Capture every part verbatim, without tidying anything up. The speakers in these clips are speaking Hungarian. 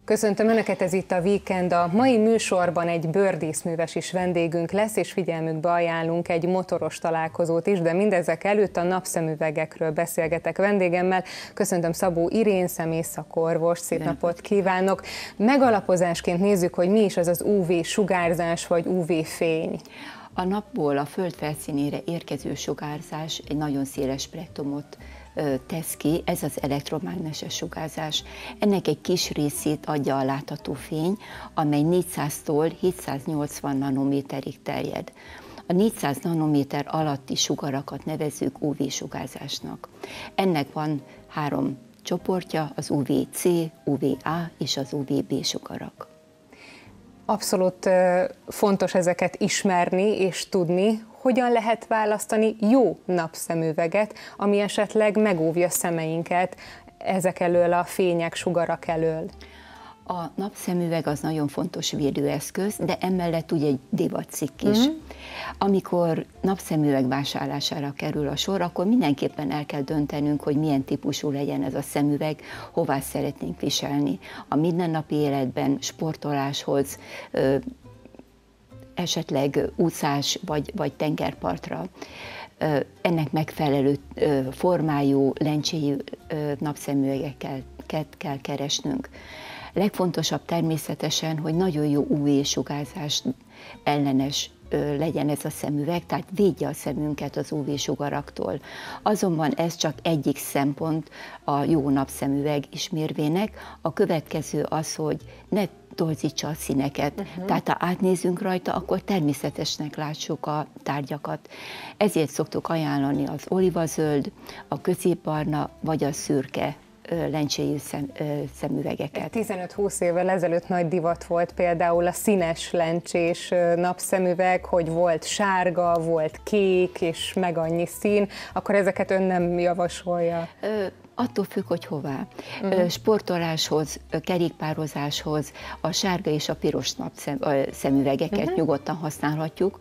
Köszöntöm Önöket, ez itt a Weekend. A mai műsorban egy bőrdíszműves is vendégünk lesz, és figyelmükbe ajánlunk egy motoros találkozót is, de mindezek előtt a napszemüvegekről beszélgetek vendégemmel. Köszöntöm Szabó Irén, szemészszakorvos, szép napot kívánok. Megalapozásként nézzük, hogy mi is az az ú vé sugárzás vagy ú vé fény. A napból a föld felszínére érkező sugárzás egy nagyon széles spektrumot tesz ki, ez az elektromágneses sugárzás. Ennek egy kis részét adja a látható fény, amely négyszáztól hétszáznyolcvan nanométerig terjed. A négyszáz nanométer alatti sugarakat nevezzük ú vé sugárzásnak. Ennek van három csoportja, az ú vé cé, ú vé á és az ú vé bé sugarak. Abszolút fontos ezeket ismerni és tudni. Hogyan lehet választani jó napszemüveget, ami esetleg megóvja szemeinket ezek elől, a fények, sugarak elől? A napszemüveg az nagyon fontos védőeszköz, de emellett ugye egy divatcikk is. Mm-hmm. Amikor napszemüveg vásárlására kerül a sor, akkor mindenképpen el kell döntenünk, hogy milyen típusú legyen ez a szemüveg, hová szeretnénk viselni. A mindennapi életben, sportoláshoz, esetleg úszás vagy, vagy tengerpartra. Ennek megfelelő formájú, lencséjű napszemüvegeket kell keresnünk. Legfontosabb természetesen, hogy nagyon jó ú vé sugárzás ellenes legyen ez a szemüveg, tehát védje a szemünket az ú vé sugaraktól. Azonban ez csak egyik szempont a jó napszemüveg ismérvének. A következő az, hogy ne torzítsa a színeket. Uh-huh. Tehát ha átnézünk rajta, akkor természetesnek lássuk a tárgyakat. Ezért szoktuk ajánlani az olivazöld, a középbarna vagy a szürke lencséjű szem, szemüvegeket. tizenöt-húsz évvel ezelőtt nagy divat volt például a színes lencsés napszemüveg, hogy volt sárga, volt kék és meg annyi szín, akkor ezeket ön nem javasolja? Ö, Attól függ, hogy hová. Uh-huh. Sportoláshoz, kerékpározáshoz a sárga és a piros napszemüvegeket uh-huh. nyugodtan használhatjuk.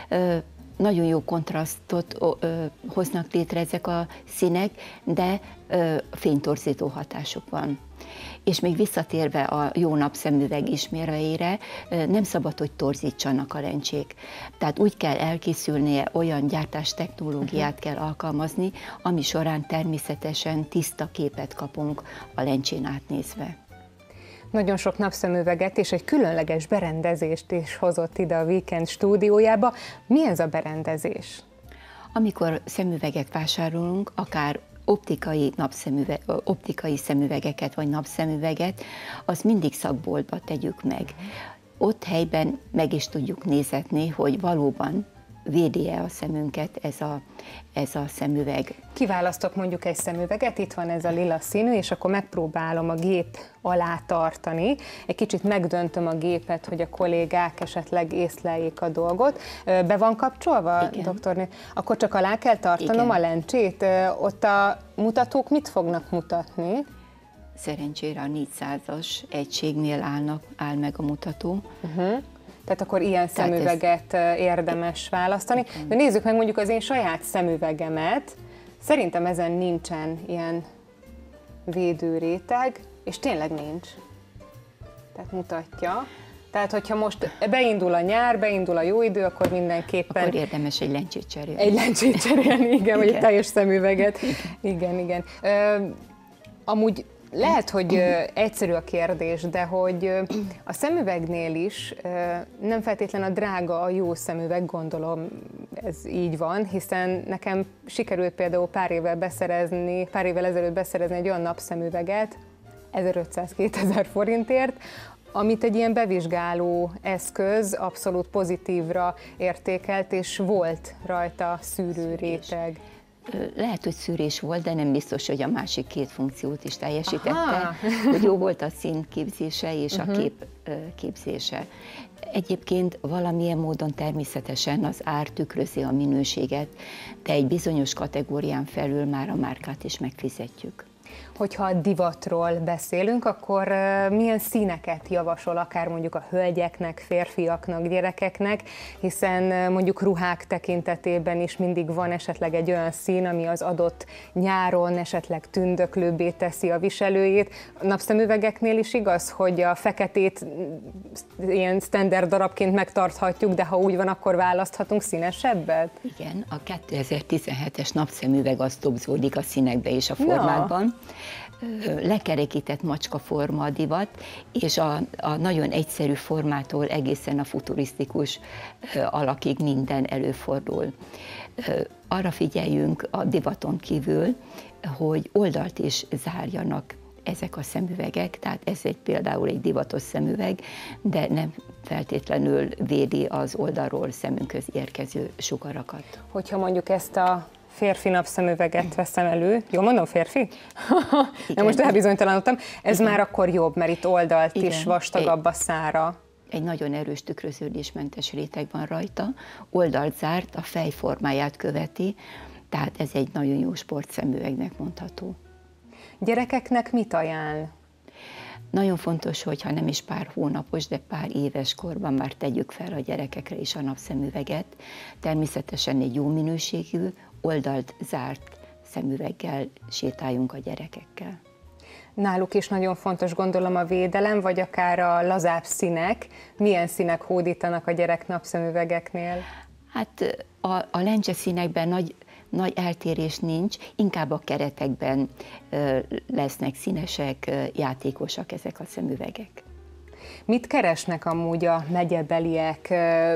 Nagyon jó kontrasztot hoznak létre ezek a színek, de fénytorzító hatásuk van. És még visszatérve a jó napszemüveg ismérveire, nem szabad, hogy torzítsanak a lencsék. Tehát úgy kell elkészülnie, olyan gyártás technológiát kell alkalmazni, ami során természetesen tiszta képet kapunk a lencsén átnézve. Nagyon sok napszemüveget és egy különleges berendezést is hozott ide a Weekend stúdiójába. Mi ez a berendezés? Amikor szemüveget vásárolunk, akár optikai, napszemüve, optikai szemüvegeket vagy napszemüveget, az mindig szakboltba tegyük meg. Ott helyben meg is tudjuk nézetni, hogy valóban védi-e a szemünket ez a, ez a szemüveg. Kiválasztok mondjuk egy szemüveget, itt van ez a lila színű, és akkor megpróbálom a gép alá tartani. Egy kicsit megdöntöm a gépet, hogy a kollégák esetleg észleljék a dolgot. Be van kapcsolva, Igen. doktornő? Akkor csak alá kell tartanom Igen. a lencsét? Ott a mutatók mit fognak mutatni? Szerencsére a négyszázas egységnél állnak, áll meg a mutató. Uh-huh. Tehát akkor ilyen Tehát szemüveget ez... érdemes választani. De nézzük meg mondjuk az én saját szemüvegemet. Szerintem ezen nincsen ilyen védőréteg, és tényleg nincs. Tehát mutatja. Tehát, hogyha most beindul a nyár, beindul a jó idő, akkor mindenképpen... Akkor érdemes egy lencsét cserélni. Egy lencsét cserélni, igen, vagy egy teljes szemüveget. Igen, igen. Ö, amúgy lehet, hogy egyszerű a kérdés, de hogy a szemüvegnél is nem feltétlen a drága a jó szemüveg, gondolom ez így van, hiszen nekem sikerült például pár évvel beszerezni, pár évvel ezelőtt beszerezni egy olyan napszemüveget, ezerötszáz-kétezer forintért, amit egy ilyen bevizsgáló eszköz abszolút pozitívra értékelt, és volt rajta szűrőréteg. Lehet, hogy szűrés volt, de nem biztos, hogy a másik két funkciót is teljesítette. Aha. Hogy jó volt a szín képzése és uh-huh. a kép képzése. Egyébként valamilyen módon természetesen az ár tükrözi a minőséget, de egy bizonyos kategórián felül már a márkát is megfizetjük. Hogyha a divatról beszélünk, akkor milyen színeket javasol akár mondjuk a hölgyeknek, férfiaknak, gyerekeknek, hiszen mondjuk ruhák tekintetében is mindig van esetleg egy olyan szín, ami az adott nyáron esetleg tündöklőbbé teszi a viselőjét. A napszemüvegeknél is igaz, hogy a feketét ilyen standard darabként megtarthatjuk, de ha úgy van, akkor választhatunk színesebbet? Igen, a kétezer-tizenhetes napszemüveg az dobzódik a színekbe és a formákban. Na. Lekerekített macska forma a divat, és a, a nagyon egyszerű formától egészen a futurisztikus alakig minden előfordul. Arra figyeljünk a divaton kívül, hogy oldalt is zárjanak ezek a szemüvegek, tehát ez egy például egy divatos szemüveg, de nem feltétlenül védi az oldalról szemünkhöz érkező sugarakat. Hogyha mondjuk ezt a férfi napszemüveget veszem elő. Jól mondom, férfi? Nem, most elbizonytalanodtam. Ez igen. Már akkor jobb, mert itt oldalt igen. is vastagabb a szára. Egy nagyon erős tükröződésmentes réteg van rajta, oldalt zárt, a fej formáját követi, tehát ez egy nagyon jó sportszemüvegnek mondható. Gyerekeknek mit ajánl? Nagyon fontos, hogyha nem is pár hónapos, de pár éves korban már tegyük fel a gyerekekre is a napszemüveget. Természetesen egy jó minőségű, oldalt zárt szemüveggel sétáljunk a gyerekekkel. Náluk is nagyon fontos, gondolom, a védelem, vagy akár a lazább színek. Milyen színek hódítanak a gyerek napszemüvegeknél? Hát a, a lencse színekben nagy, nagy eltérés nincs, inkább a keretekben ö, lesznek színesek, ö, játékosak ezek a szemüvegek. Mit keresnek amúgy a megyebeliek?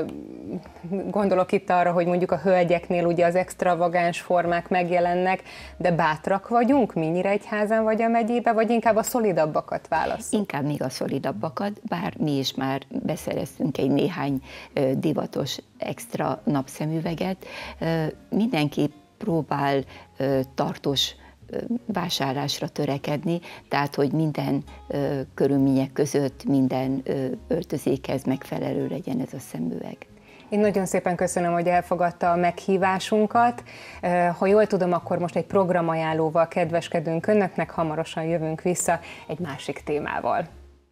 Gondolok itt arra, hogy mondjuk a hölgyeknél ugye az extravagáns formák megjelennek, de bátrak vagyunk mi Nyíregyházán vagy a megyébe, vagy inkább a szolidabbakat válaszolunk? Inkább még a szolidabbakat, bár mi is már beszereztünk egy néhány divatos extra napszemüveget. Mindenki próbál tartós vásárlásra törekedni, tehát hogy minden ö, körülmények között, minden ö, öltözékhez megfelelő legyen ez a szemüveg. Én nagyon szépen köszönöm, hogy elfogadta a meghívásunkat. Ha jól tudom, akkor most egy programajánlóval kedveskedünk önöknek, hamarosan jövünk vissza egy másik témával.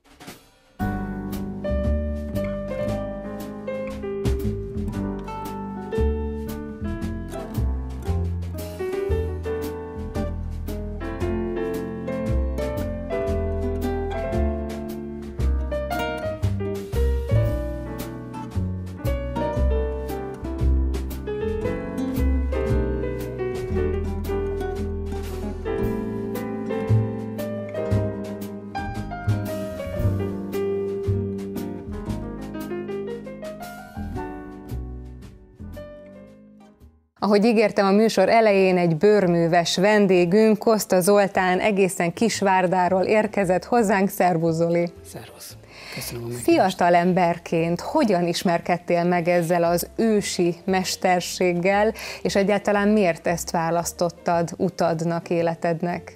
Ahogy ígértem a műsor elején, egy bőrműves vendégünk, Koszta Zoltán egészen Kisvárdáról érkezett hozzánk. Szervusz, Zoli! Szervusz! Köszönöm a meghívást. Fiatal emberként hogyan ismerkedtél meg ezzel az ősi mesterséggel, és egyáltalán miért ezt választottad utadnak, életednek?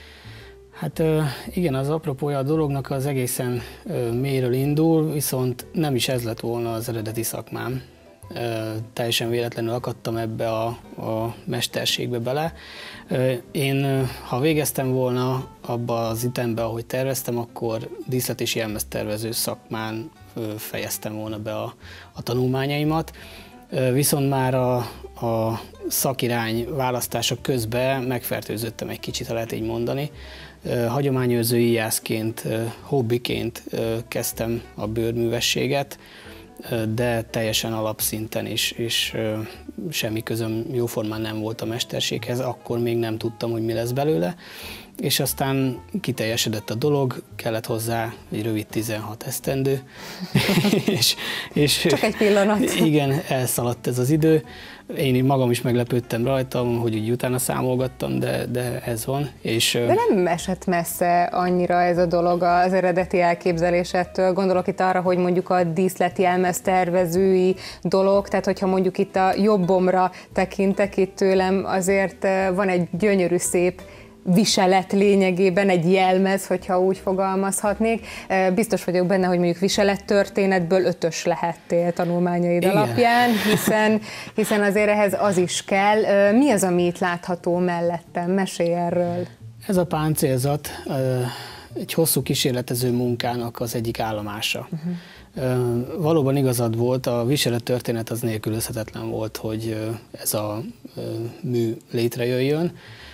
Hát igen, az apropója a dolognak az egészen mélyről indul, viszont nem is ez lett volna az eredeti szakmám. Teljesen véletlenül akadtam ebbe a, a mesterségbe bele. Én, ha végeztem volna abba az ütembe, ahogy terveztem, akkor díszlet- és jelmeztervező szakmán fejeztem volna be a, a tanulmányaimat. Viszont már a, a szakirány választása közben megfertőzöttem egy kicsit, ha lehet így mondani. Hagyományőrző íjászként, hobbiként kezdtem a bőrművességet, de teljesen alapszinten is, és semmi közöm jóformán nem volt a mesterséghez, akkor még nem tudtam, hogy mi lesz belőle, és aztán kiteljesedett a dolog, kellett hozzá egy rövid tizenhat esztendő, és, és csak egy pillanat. Igen, elszaladt ez az idő. Én magam is meglepődtem rajtam, hogy úgy utána számolgattam, de, de ez van. És, de nem esett messze annyira ez a dolog az eredeti elképzelésettől. Gondolok itt arra, hogy mondjuk a díszletjelmeztervezői dolog, tehát hogyha mondjuk itt a jobbomra tekintek itt tőlem, azért van egy gyönyörű szép viselet lényegében, egy jelmez, hogyha úgy fogalmazhatnék. Biztos vagyok benne, hogy mondjuk viselettörténetből ötös lehettél tanulmányaid Igen. alapján, hiszen, hiszen azért ehhez az is kell. Mi az, ami itt látható mellettem? Mesélj erről. Ez a páncélzat egy hosszú kísérletező munkának az egyik állomása. Uh-huh. Valóban igazad volt, a viselettörténet az nélkülözhetetlen volt, hogy ez a mű létrejöjjön.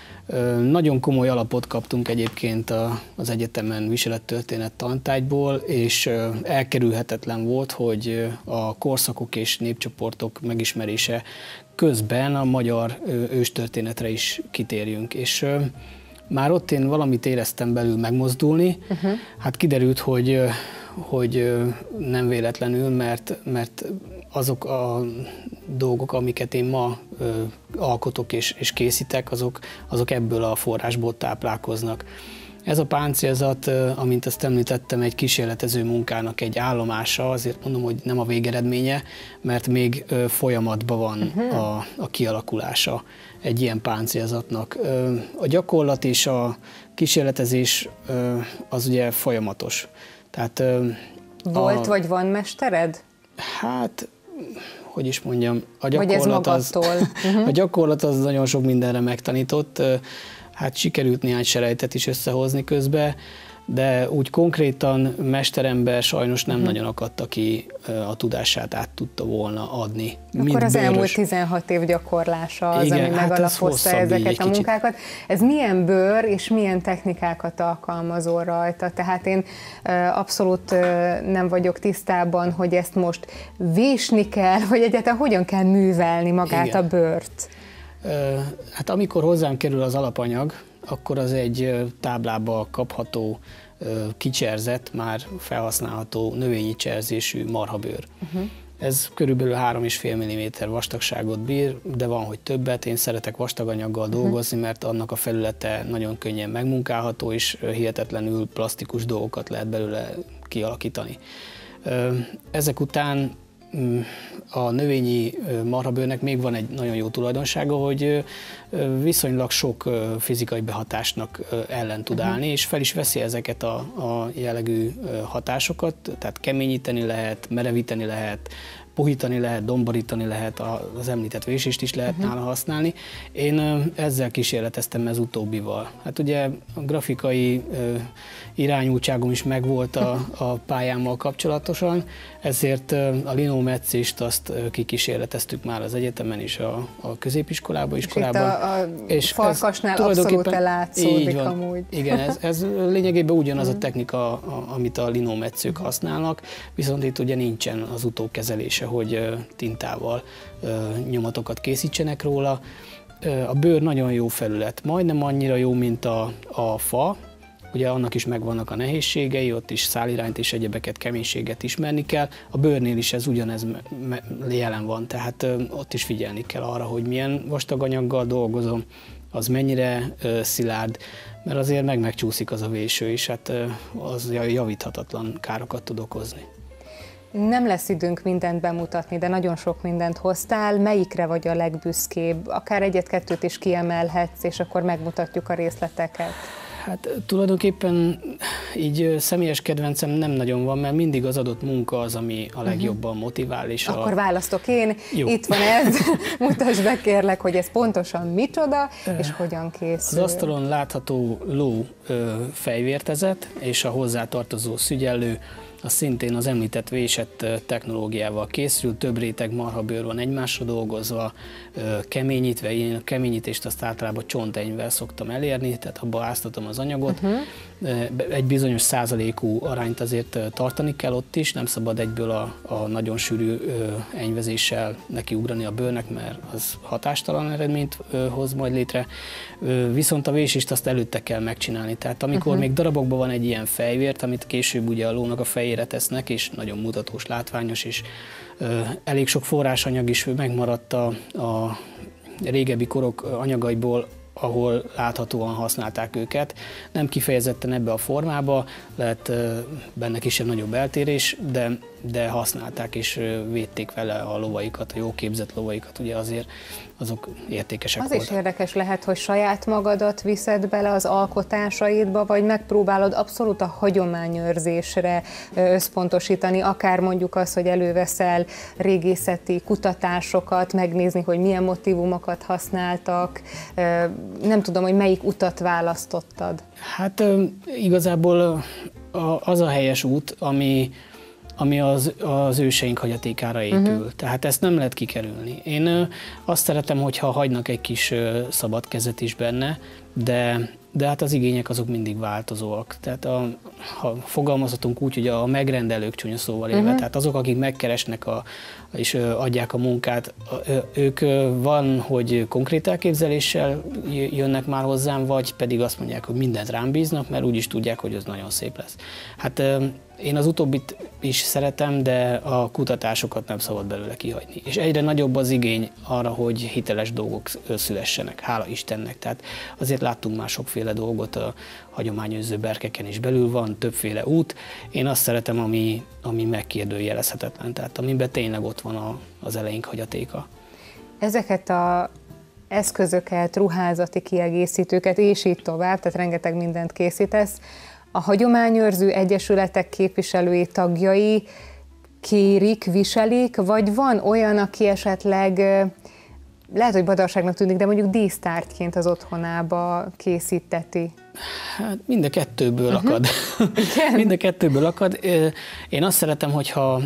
Nagyon komoly alapot kaptunk egyébként az egyetemen viselettörténet tantárgyból, és elkerülhetetlen volt, hogy a korszakok és népcsoportok megismerése közben a magyar őstörténetre is kitérjünk. És már ott én valamit éreztem belül megmozdulni, uh-huh. Hát kiderült, hogy, hogy nem véletlenül, mert, mert azok a dolgok, amiket én ma ö, alkotok és, és készítek, azok, azok ebből a forrásból táplálkoznak. Ez a páncélzat, amint azt említettem, egy kísérletező munkának egy állomása, azért mondom, hogy nem a végeredménye, mert még ö, folyamatban van uh-huh. a, a kialakulása egy ilyen páncélzatnak. Ö, a gyakorlat és a kísérletezés ö, az ugye folyamatos. Tehát, ö, Volt a, vagy van mestered? Hát, hogy is mondjam, a gyakorlat, az, a gyakorlat az nagyon sok mindenre megtanított. Hát sikerült néhány selejtet is összehozni közben, de úgy konkrétan mesterember sajnos nem uh-huh. nagyon akadt, aki a tudását át tudta volna adni. Akkor az bőrös. Elmúlt tizenhat év gyakorlása az, Igen, ami hát megalapozta ezeket a munkákat. Ez milyen bőr és milyen technikákat alkalmazol rajta? Tehát én abszolút nem vagyok tisztában, hogy ezt most vésni kell, vagy egyáltalán hogyan kell művelni magát Igen. a bőrt? Hát amikor hozzám kerül az alapanyag, akkor az egy táblába kapható, kicserzett, már felhasználható növényi cserzésű marhabőr. Uh-huh. Ez körülbelül három és fél milliméter vastagságot bír, de van, hogy többet. Én szeretek vastaganyaggal uh-huh. dolgozni, mert annak a felülete nagyon könnyen megmunkálható, és hihetetlenül plastikus dolgokat lehet belőle kialakítani. Ezek után a növényi marhabőrnek még van egy nagyon jó tulajdonsága, hogy viszonylag sok fizikai behatásnak ellen tud állni, és fel is veszi ezeket a, a jellegű hatásokat, tehát keményíteni lehet, merevíteni lehet, puhítani lehet, domborítani lehet, az említett vésést is lehet uh-huh. nála használni. Én ezzel kísérleteztem ez utóbbival. Hát ugye a grafikai irányultságom is megvolt a, a pályámmal kapcsolatosan, ezért a linometszést azt kikísérleteztük már az egyetemen is, a, a középiskolában, iskolában. A, a és farkasnál abszolút látszódik van, amúgy. Igen, ez, ez lényegében ugyanaz a technika, a, amit a linometszők használnak, viszont itt ugye nincsen az utókezelése, hogy tintával nyomatokat készítsenek róla. A bőr nagyon jó felület, majdnem annyira jó, mint a, a fa. Ugye annak is megvannak a nehézségei, ott is szálirányt és egyebeket, keménységet ismerni kell. A bőrnél is ez ugyanez jelen van, tehát ott is figyelni kell arra, hogy milyen vastaganyaggal dolgozom, az mennyire szilárd, mert azért meg megcsúszik az a véső, és hát az javíthatatlan károkat tud okozni. Nem lesz időnk mindent bemutatni, de nagyon sok mindent hoztál. Melyikre vagy a legbüszkébb? Akár egyet-kettőt is kiemelhetsz, és akkor megmutatjuk a részleteket. Hát tulajdonképpen így személyes kedvencem nem nagyon van, mert mindig az adott munka az, ami a legjobban motivál. És Akkor a... választok én. Jó. Itt van ez. Mutasd be kérlek, hogy ez pontosan micsoda, és hogyan készül. Az asztalon látható ló fejvértezet és a hozzátartozó szügyellő, az szintén az említett vésett technológiával készül, több réteg marhabőr van egymásra dolgozva, keményítve, én a keményítést azt általában csontenyvel szoktam elérni, tehát abba áztatom az anyagot. Uh-huh. Egy bizonyos százalékú arányt azért tartani kell ott is, nem szabad egyből a, a nagyon sűrű enyvezéssel nekiugrani a bőrnek, mert az hatástalan eredményt hoz majd létre. Viszont a vésést azt előtte kell megcsinálni, tehát amikor uh-huh. még darabokban van egy ilyen fejvért, amit később ugye a lónak a fejére tesznek, és nagyon mutatós, látványos, és ö, elég sok forrásanyag is megmaradt a, a régebbi korok anyagaiból, ahol láthatóan használták őket. Nem kifejezetten ebbe a formába, lehet ö, benne kisebb-nagyobb eltérés, de de használták és védték vele a lovaikat, a jó képzett lovaikat, ugye azért azok értékesek Az voltak. is érdekes lehet, hogy saját magadat viszed bele az alkotásaidba, vagy megpróbálod abszolút a hagyományőrzésre összpontosítani, akár mondjuk az, hogy előveszel régészeti kutatásokat, megnézni, hogy milyen motívumokat használtak. Nem tudom, hogy melyik utat választottad. Hát igazából az a helyes út, ami ami az, az őseink hagyatékára épül. Uh-huh. Tehát ezt nem lehet kikerülni. Én ö, azt szeretem, hogyha hagynak egy kis ö, szabad kezet is benne, de, de hát az igények azok mindig változóak. Tehát a, ha fogalmazhatunk úgy, hogy a megrendelők csúnya szóval élve, uh-huh. tehát azok, akik megkeresnek a, és ö, adják a munkát, ö, ők ö, van, hogy konkrét elképzeléssel jönnek már hozzám, vagy pedig azt mondják, hogy mindent rám bíznak, mert úgyis tudják, hogy az nagyon szép lesz. Hát ö, én az utóbbit is szeretem, de a kutatásokat nem szabad belőle kihagyni. És egyre nagyobb az igény arra, hogy hiteles dolgok szülessenek, hála Istennek. Tehát azért láttunk már sokféle dolgot a hagyományőrző berkeken is belül, van többféle út. Én azt szeretem, ami, ami megkérdőjelezhetetlen, tehát amiben tényleg ott van a, az eleink hagyatéka. Ezeket a eszközöket, ruházati kiegészítőket, és így tovább, tehát rengeteg mindent készítesz, a hagyományőrző egyesületek képviselői, tagjai kérik, viselik, vagy van olyan, aki esetleg, lehet, hogy badarságnak tűnik, de mondjuk dísztárgyként az otthonába készíteti? Hát mind a kettőből uh-huh. akad. mind a kettőből akad. Én azt szeretem, hogyha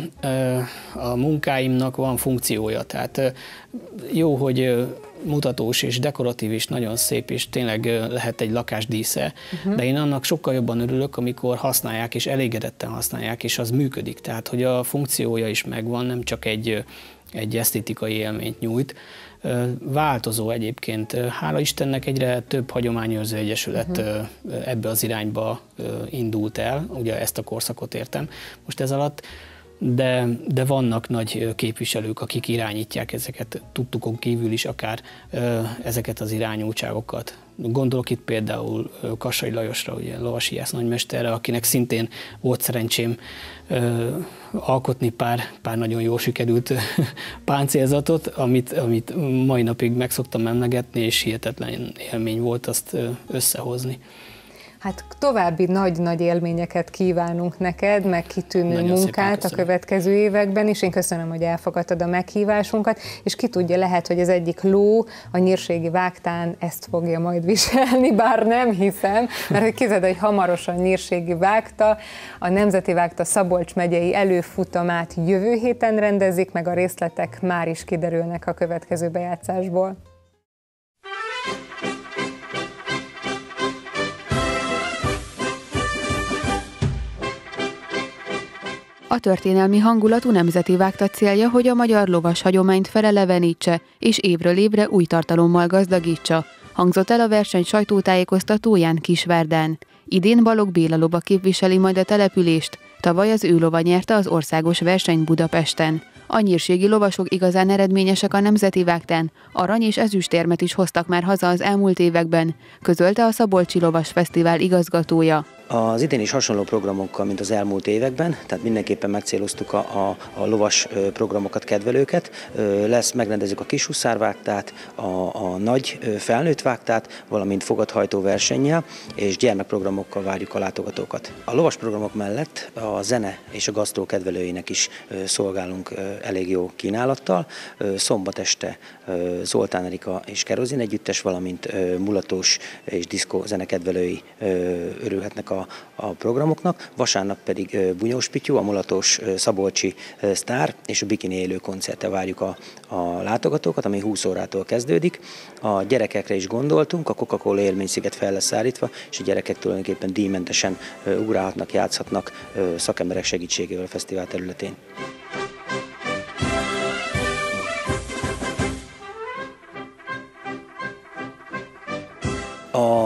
a munkáimnak van funkciója. Tehát jó, hogy mutatós és dekoratív és nagyon szép, és tényleg lehet egy lakás dísze, uh-huh. de én annak sokkal jobban örülök, amikor használják, és elégedetten használják, és az működik. Tehát, hogy a funkciója is megvan, nem csak egy, egy esztétikai élményt nyújt. Változó egyébként. Hála Istennek egyre több hagyományőrző egyesület uh-huh. ebbe az irányba indult el, ugye ezt a korszakot értem most ez alatt, de, de vannak nagy képviselők, akik irányítják ezeket, tudtukon kívül is akár ezeket az irányultságokat. Gondolok itt például Kassai Lajosra, ugye lovashiász nagymesterre, akinek szintén volt szerencsém ö, alkotni pár, pár nagyon jól sikerült páncélzatot, amit, amit mai napig meg szoktam emlegetni, és hihetetlen élmény volt azt összehozni. Hát további nagy-nagy élményeket kívánunk neked, meg kitűnő nagyon munkát a következő években is. Én köszönöm, hogy elfogadtad a meghívásunkat, és ki tudja, lehet, hogy az egyik ló a nyírségi vágtán ezt fogja majd viselni, bár nem hiszem, mert képzeld, hogy hamarosan nyírségi vágta, a Nemzeti Vágta Szabolcs megyei előfutamát jövő héten rendezik, meg a részletek már is kiderülnek a következő bejátszásból. A történelmi hangulatú Nemzeti Vágta célja, hogy a magyar lovas hagyományt felelevenítse, és évről évre új tartalommal gazdagítsa, hangzott el a verseny sajtótájékoztatóján Kisvárdán. Idén Balogh Béla lova képviseli majd a települést, tavaly az ő lova nyerte az országos versenyt Budapesten. A nyírségi lovasok igazán eredményesek a Nemzeti Vágtán, arany- és ezüstérmet is hoztak már haza az elmúlt években, közölte a Szabolcsi Lovas Fesztivál igazgatója. Az idén is hasonló programokkal, mint az elmúlt években, tehát mindenképpen megcéloztuk a, a, a lovas programokat, kedvelőket. Lesz, megrendezzük a kishuszárvágtát, a, a nagy felnőtt vágtát, valamint fogadhajtó versennyel, és gyermekprogramokkal várjuk a látogatókat. A lovas programok mellett a zene és a gasztró kedvelőinek is szolgálunk elég jó kínálattal. Szombat este Zoltán Erika és Kerozin együttes, valamint mulatós és diszkó zenekedvelői örülhetnek a, a programoknak. Vasárnap pedig Bunyós Pityu, a mulatós szabolcsi sztár és a bikini élő koncerttel várjuk a, a látogatókat, ami húsz órától kezdődik. A gyerekekre is gondoltunk, a Coca-Cola élménysziget fel lesz állítva, és a gyerekek tulajdonképpen díjmentesen ugrálhatnak, játszhatnak szakemberek segítségével a fesztivál területén. A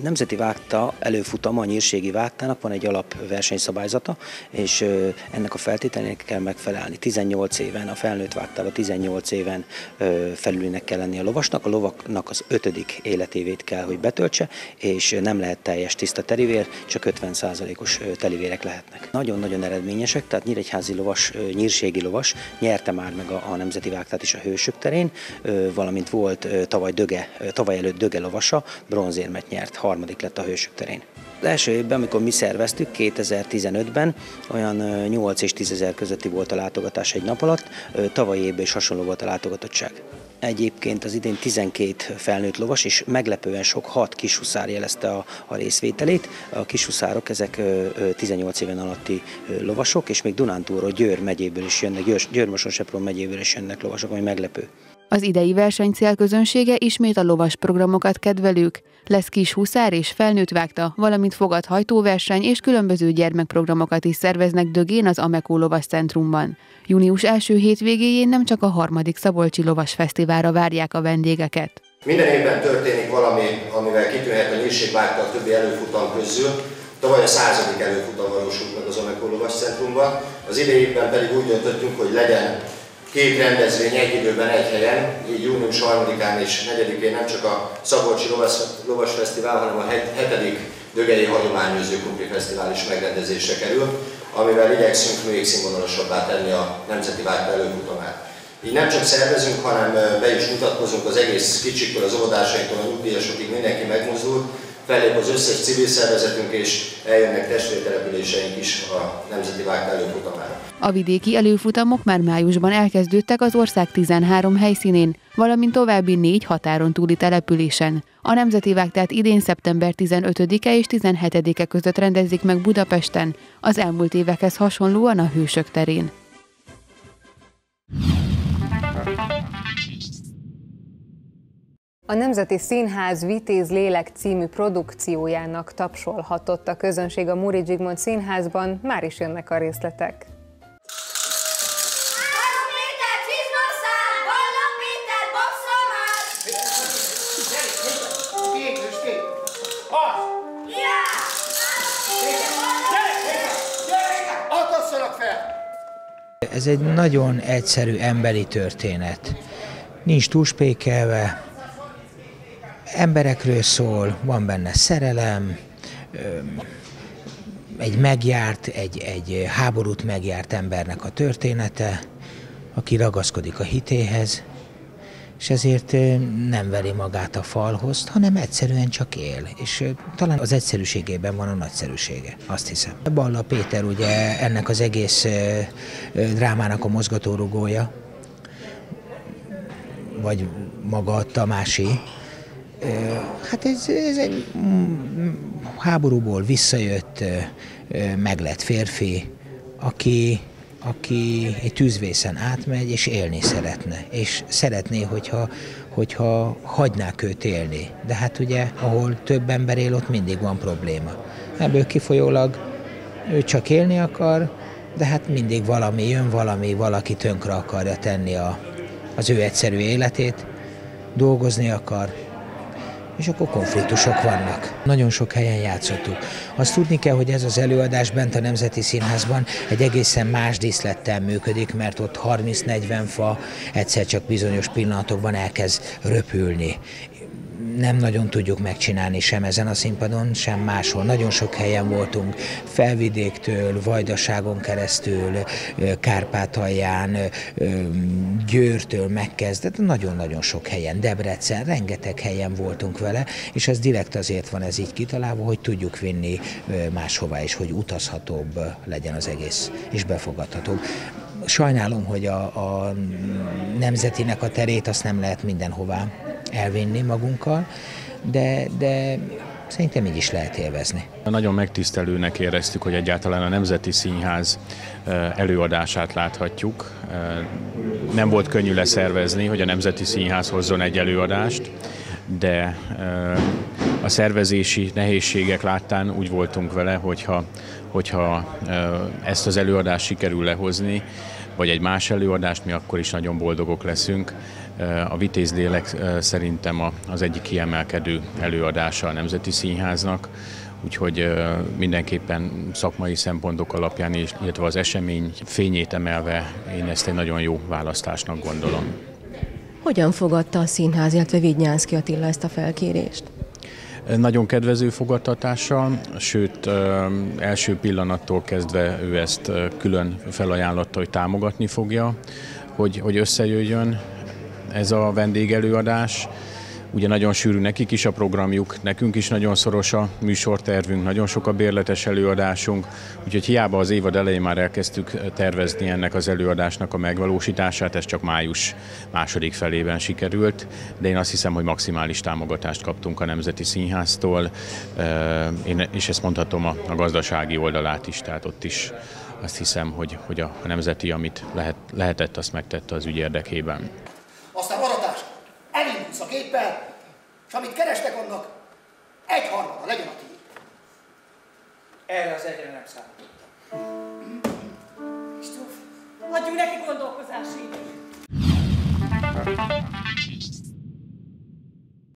Nemzeti Vágta előfutam, a nyírségi vágtának van egy alapversenyszabályzata, és ennek a feltételének kell megfelelni. tizennyolc éven, a felnőtt vágtában tizennyolc éven felülinek kell lenni a lovasnak, a lovaknak az ötödik életévét kell, hogy betöltse, és nem lehet teljes tiszta telivér, csak ötven százalékos telivérek lehetnek. Nagyon-nagyon eredményesek, tehát nyíregyházi lovas, nyírségi lovas nyerte már meg a, a Nemzeti Vágtát is a hősök terén, valamint volt tavaly, döge, tavaly előtt döge lovasa, bronzérmet nyert, harmadik lett a hősök terén. Az első évben, amikor mi szerveztük, kétezer-tizenötben, olyan nyolc és tízezer közötti volt a látogatás egy nap alatt, tavalyi évben is hasonló volt a látogatottság. Egyébként az idén tizenkét felnőtt lovas, és meglepően sok, hat kishuszár jelezte a, a részvételét. A kishuszárok, ezek tizennyolc éven alatti lovasok, és még Dunántúlról, Győr megyéből is jönnek, Győr-Moson-Sopron megyéből is jönnek lovasok, ami meglepő. Az idei verseny célközönsége ismét a lovas programokat kedvelők. Lesz kis huszár és felnőtt vágta, valamint fogadhajtóverseny és különböző gyermekprogramokat is szerveznek Dögén az Ameco Lovas Centrumban. Június első hétvégéjén nem csak a harmadik Szabolcsi Lovas Fesztiválra várják a vendégeket. Minden évben történik valami, amivel kitűnhet a Nyírség Vágta a többi előfutam közül. Tavaly a századik előfutam valósult meg az Ameco Lovas Centrumban. Az idei évben pedig úgy döntöttünk, hogy legyen két rendezvény egy időben, egy helyen, így június harmadikán és negyedikén nem csak a Szabolcsi Lovas, Lovas Fesztivál, hanem a hetedik Dögei Hagyományőrző Krumpli Fesztivál is megrendezésre kerül, amivel igyekszünk még színvonalasabbá tenni a Nemzeti Vágta előfutamát. Így nem csak szervezünk, hanem be is mutatkozunk az egész kicsiktől, az óvodásainktól, a nyugdíjasokig, mindenki megmozdult, fellép az összes civil szervezetünk, és eljönnek testvértelepüléseink is a Nemzeti Vágta előfutamára. A vidéki előfutamok már májusban elkezdődtek az ország tizenhárom helyszínén, valamint további négy határon túli településen. A Nemzeti Vágtát idén szeptember tizenötödike és tizenhetedike között rendezik meg Budapesten, az elmúlt évekhez hasonlóan a Hősök terén. A Nemzeti Színház Vitéz Lélek című produkciójának tapsolhatott a közönség a Múri Zsigmond Színházban, már is jönnek a részletek. Ez egy nagyon egyszerű emberi történet. Nincs túlspékelve, emberekről szól, van benne szerelem, egy megjárt, egy, egy háborút megjárt embernek a története, aki ragaszkodik a hitéhez, és ezért nem veri magát a falhoz, hanem egyszerűen csak él. És talán az egyszerűségében van a nagyszerűsége, azt hiszem. Balla Péter ugye ennek az egész drámának a mozgatórugója, vagy maga a Tamási. Hát ez, ez egy háborúból visszajött, meglett férfi, aki, aki egy tűzvészen átmegy, és élni szeretne. És szeretné, hogyha, hogyha hagynák őt élni. De hát ugye, ahol több ember él, ott mindig van probléma. Ebből kifolyólag ő csak élni akar, de hát mindig valami jön, valami, valaki tönkre akarja tenni a, az ő egyszerű életét, dolgozni akar, és akkor konfliktusok vannak. Nagyon sok helyen játszottuk. Azt tudni kell, hogy ez az előadás bent a Nemzeti Színházban egy egészen más díszlettel működik, mert ott harminc-negyven fa egyszer csak bizonyos pillanatokban elkezd röpülni. Nem nagyon tudjuk megcsinálni sem ezen a színpadon, sem máshol. Nagyon sok helyen voltunk, Felvidéktől, Vajdaságon keresztül, Kárpátalján, Győrtől megkezdett, nagyon-nagyon sok helyen, Debrecen, rengeteg helyen voltunk vele, és ez direkt azért van ez így kitalálva, hogy tudjuk vinni máshová is, hogy utazhatóbb legyen az egész, és befogadhatóbb. Sajnálom, hogy a, a nemzetinek a terét azt nem lehet mindenhová elvinni magunkkal, de, de szerintem így is lehet élvezni. Nagyon megtisztelőnek éreztük, hogy egyáltalán a Nemzeti Színház előadását láthatjuk. Nem volt könnyű leszervezni, hogy a Nemzeti Színház hozzon egy előadást, de a szervezési nehézségek láttán úgy voltunk vele, hogyha, hogyha ezt az előadást sikerül lehozni, vagy egy más előadást, mi akkor is nagyon boldogok leszünk. A Vitéz Lélek szerintem az egyik kiemelkedő előadása a Nemzeti Színháznak, úgyhogy mindenképpen szakmai szempontok alapján, illetve az esemény fényét emelve én ezt egy nagyon jó választásnak gondolom. Hogyan fogadta a színház, illetve Vidnyánszky Attila ezt a felkérést? Nagyon kedvező fogadtatással, sőt első pillanattól kezdve ő ezt külön felajánlotta, hogy támogatni fogja, hogy, hogy összejöjjön ez a vendégelőadás. Ugye nagyon sűrű nekik is a programjuk, nekünk is nagyon szoros a műsortervünk, nagyon sok a bérletes előadásunk, úgyhogy hiába az évad elején már elkezdtük tervezni ennek az előadásnak a megvalósítását, ez csak május második felében sikerült, de én azt hiszem, hogy maximális támogatást kaptunk a Nemzeti Színháztól, én, és ezt mondhatom a, a gazdasági oldalát is, tehát ott is azt hiszem, hogy, hogy a Nemzeti, amit lehet, lehetett, azt megtette az ügy érdekében. Aztán aratás, elindulsz a képpel, és amit kerestek annak, egyharmada legyen a tiéd. Erre az egyre nem számítottam. Istóf, adjunk neki gondolkozási időt.